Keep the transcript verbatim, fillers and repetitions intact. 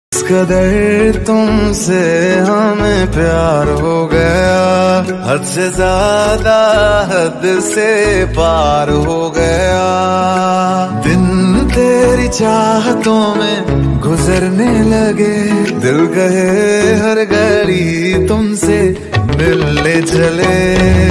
इस कदर तुमसे हमें प्यार हो गया, हद से ज्यादा हद से पार हो गया। दिन तेरी चाहतों में गुजरने लगे, दिल कहे हर घड़ी तुमसे मिलने चले।